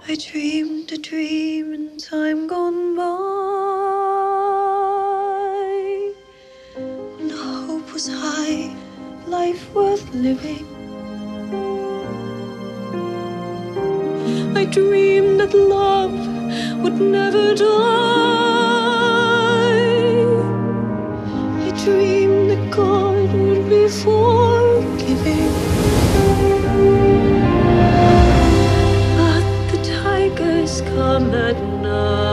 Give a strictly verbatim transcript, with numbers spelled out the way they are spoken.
I dreamed a dream in time gone by, when hope was high, life worth living. I dreamed that love would never die. I dreamed that God would be forgiving. But the tigers come at night.